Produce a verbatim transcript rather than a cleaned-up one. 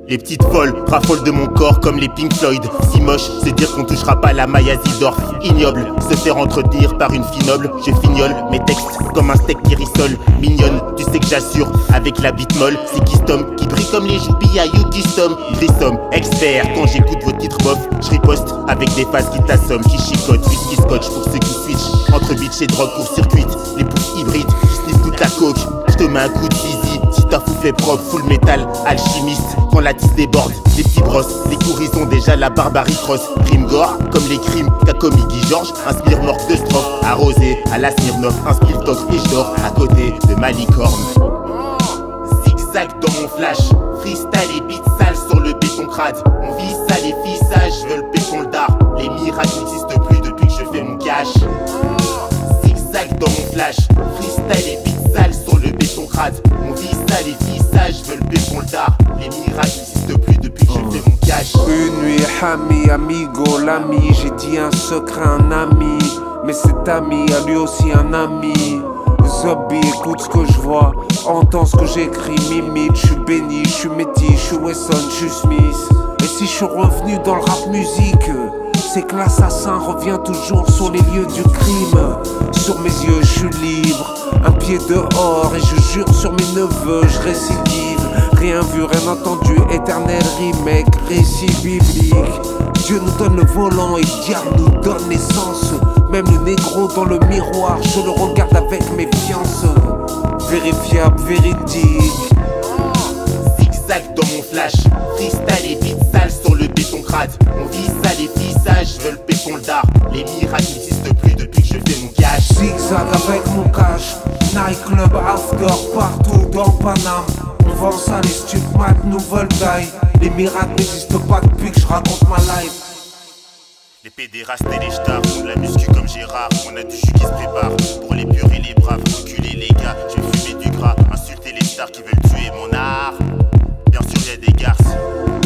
Les petites folles raffolent de mon corps comme les Pink Floyd. Si moche, c'est dire qu'on touchera pas la Maya Zidorf. Ignoble, se faire entretenir par une fille noble. Je fignole mes textes comme un steak qui rissole. Mignonne, tu sais que j'assure avec la bite molle. C'est Kistom qui brille comme les joubilles à Yukistom. Grissom, expert, quand j'écoute vos titres bof, je riposte avec des phases qui t'assomment, qui chicotent, whisky scotch pour ceux qui switchent entre bitch et drogue court-circuit. Les pousses hybrides qui sniffent toute la coke. Je te mets un coup de zizi si ta fou fait propre. Full metal, alchimiste, quand la tisse déborde. Les petits brosses, les couris ont déjà la barbarie cross. Crime gore, comme les crimes qu'a commis Guy Georges. Inspire mort de strophe, arrosé à la Smirnoff. Inspire toc et je dors à côté de ma licorne. Zigzag dans mon flash, freestyle et beat sale sur le béton crade. On vit ça, les filles sages veulent béton le dard. Les miracles n'existent plus depuis que je fais mon cash. Zigzag dans mon flash, freestyle et beat sale sur le béton crade. On vit ça, les filles sages veulent béton le dard. Les miracles n'existent plus depuis que je fais mon cash. Une nuit, ami, amigo, l'ami. J'ai dit un secret à un ami, mais cet ami a lui aussi un ami. Zombie, écoute ce que je vois, entends ce que j'écris, mimite. Je suis béni, je suis métis, je suis Wesson, je suis Smith. Et si je suis revenu dans le rap musique, c'est que l'assassin revient toujours sur les lieux du crime. Sur mes yeux, je suis libre, un pied dehors, et je jure sur mes neveux, je récidive. Rien vu, rien entendu, éternel remake, récit biblique. Dieu nous donne le volant et le diable nous donne l'essence. Même le négro dans le miroir, je le regarde avec méfiance. Vérifiable, véridique. Zigzag dans mon flash, freestyle et beat sale sur le béton crade. On vit ça, les filles sages veulent péton le dard. Les miracles n'existent plus depuis que je fais mon cash. Zigzag avec mon cash, nightclub after partout dans Paname. On vend ça les stupmat, nouvelle taille. Les miracles n'existent pas depuis que je raconte ma life. Les pédérastes et les stars font de la muscu comme Gérard. On a du jus qui se prépare pour les purs et les braves. Reculer les gars, je vais fumer du gras. Insulter les stars qui veulent tuer mon art. Bien sûr y'a des garces